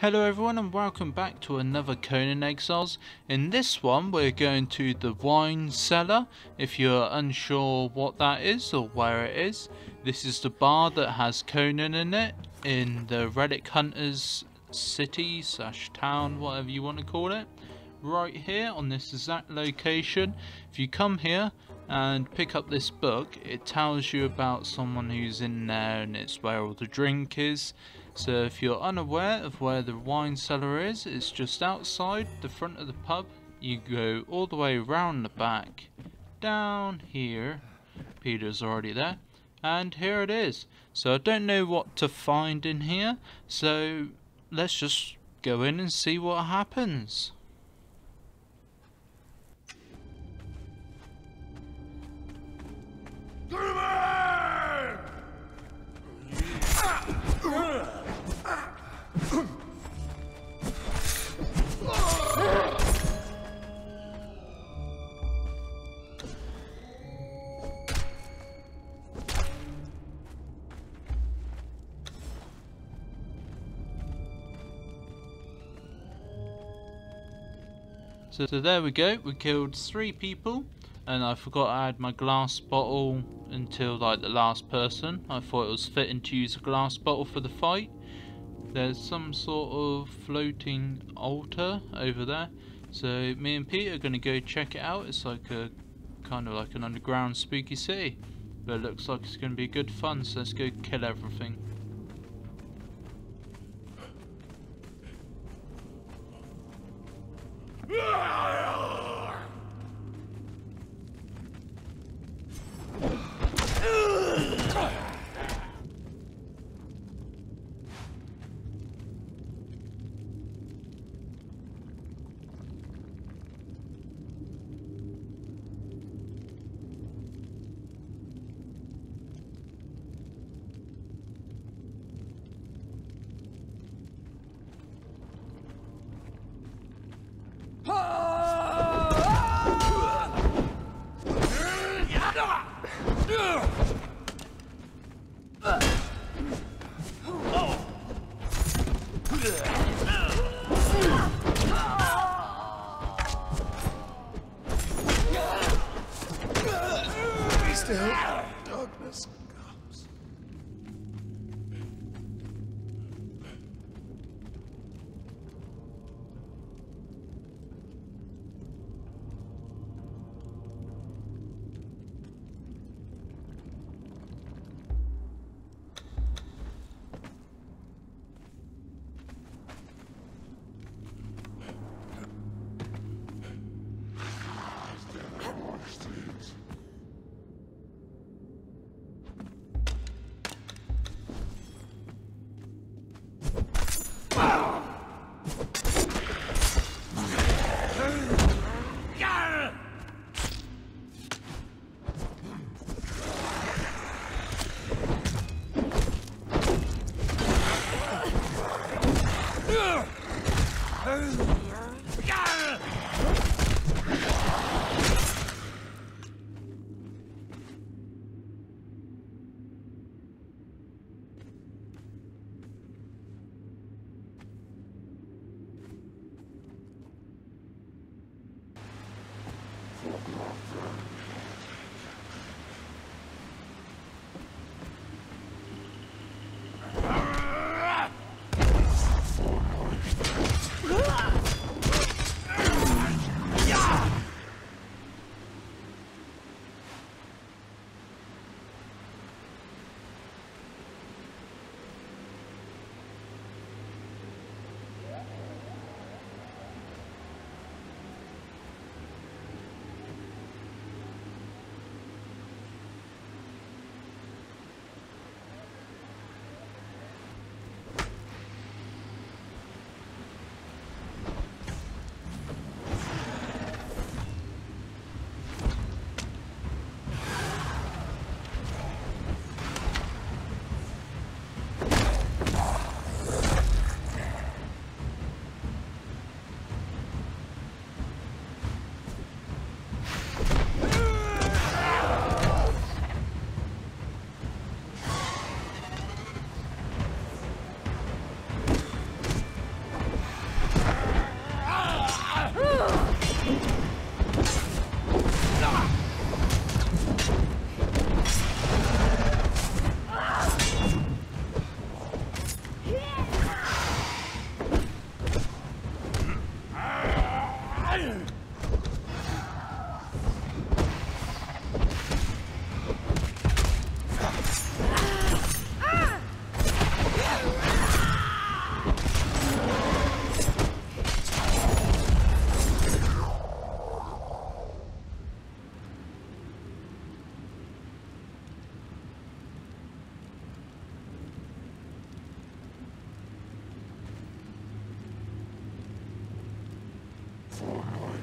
Hello everyone and welcome back to another Conan Exiles. In this one we're going to the wine cellar. If you're unsure what that is or where it is, this is the bar that has Conan in it in the Relic Hunters city / town, whatever you want to call it. Right here on this exact location, if you come here and pick up this book, it tells you about someone who's in there and it's where all the drink is. So if you're unaware of where the wine cellar is, it's just outside the front of the pub. You go all the way around the back, down here. Peter's already there, and here it is. So I don't know what to find in here, so let's just go in and see what happens. So there we go, we killed 3 people, and I forgot I had my glass bottle until like the last person. I thought it was fitting to use a glass bottle for the fight. There's some sort of floating altar over there, so me and Pete are going to go check it out. It's like a kind of like an underground spooky city, but it looks like it's going to be good fun, so let's go kill everything. Darkness comes.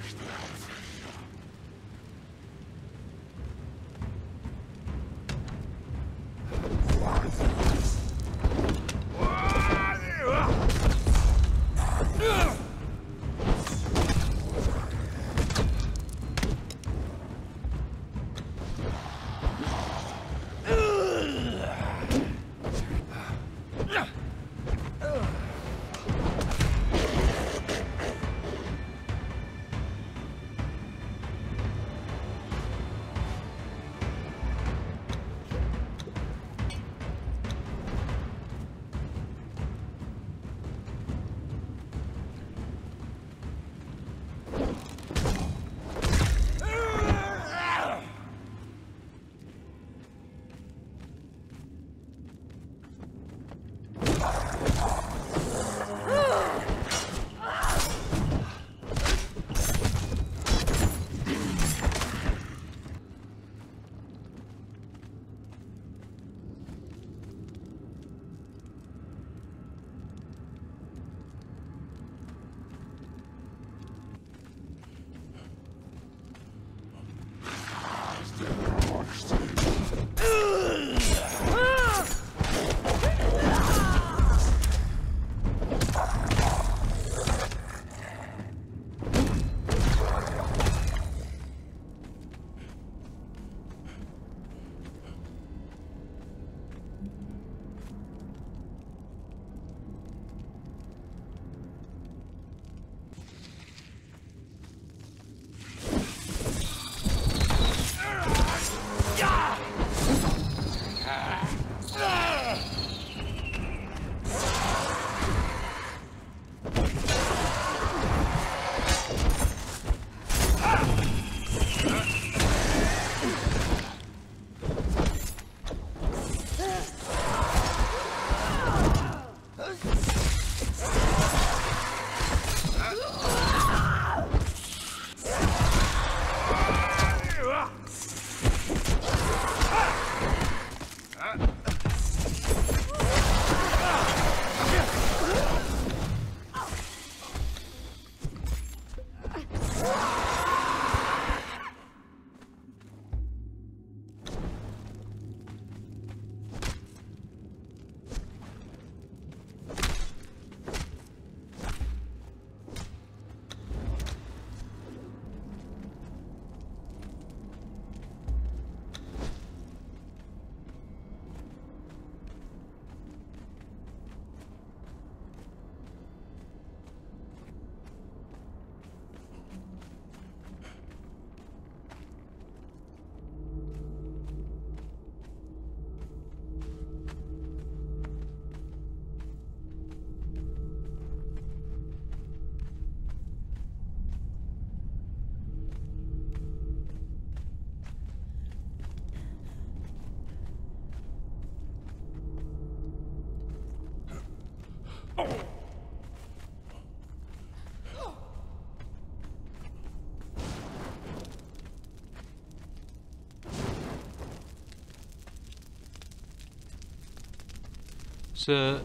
So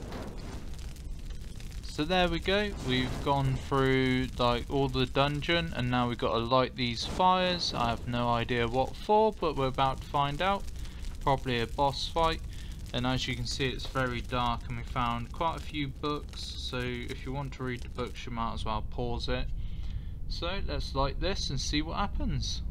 there we go, we've gone through like all the dungeon and now we've got to light these fires. I have no idea what for, but we're about to find out. Probably a boss fight. And as you can see, it's very dark and we found quite a few books, so if you want to read the books you might as well pause it. So let's light this and see what happens.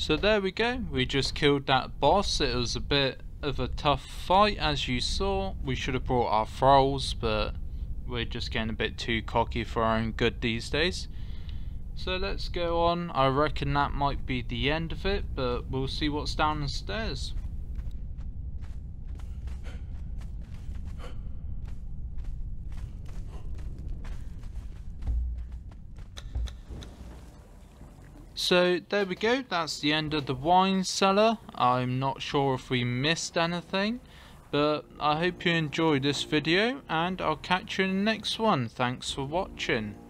So there we go, we just killed that boss. It was a bit of a tough fight, as you saw. We should have brought our thralls, but we're just getting a bit too cocky for our own good these days. So let's go on. I reckon that might be the end of it, but we'll see what's down the stairs. So there we go, that's the end of the wine cellar. I'm not sure if we missed anything, but I hope you enjoyed this video, and I'll catch you in the next one. Thanks for watching.